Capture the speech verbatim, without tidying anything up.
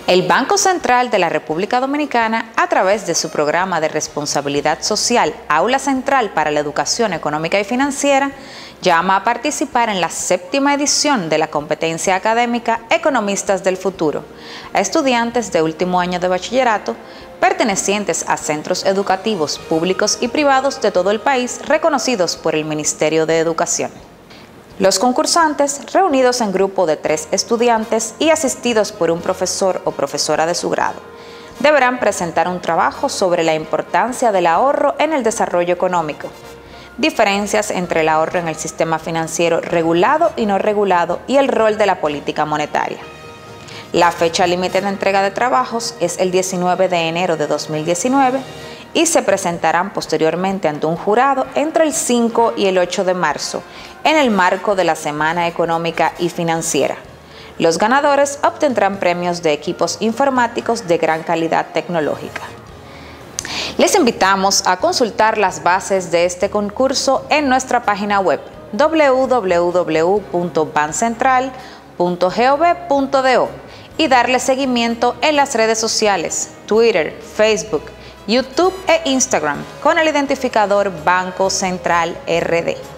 El Banco Central de la República Dominicana, a través de su programa de responsabilidad social Aula Central para la Educación Económica y Financiera, llama a participar en la séptima edición de la competencia académica Economistas del Futuro a estudiantes de último año de bachillerato pertenecientes a centros educativos públicos y privados de todo el país reconocidos por el Ministerio de Educación. Los concursantes, reunidos en grupo de tres estudiantes y asistidos por un profesor o profesora de su grado, deberán presentar un trabajo sobre la importancia del ahorro en el desarrollo económico, diferencias entre el ahorro en el sistema financiero regulado y no regulado y el rol de la política monetaria. La fecha límite de entrega de trabajos es el diecinueve de enero de dos mil diecinueve y se presentarán posteriormente ante un jurado entre el cinco y el ocho de marzo en el marco de la Semana Económica y Financiera. Los ganadores obtendrán premios de equipos informáticos de gran calidad tecnológica. Les invitamos a consultar las bases de este concurso en nuestra página web w w w punto bancentral punto gov punto do y darle seguimiento en las redes sociales, Twitter, Facebook, YouTube e Instagram con el identificador Banco Central R D.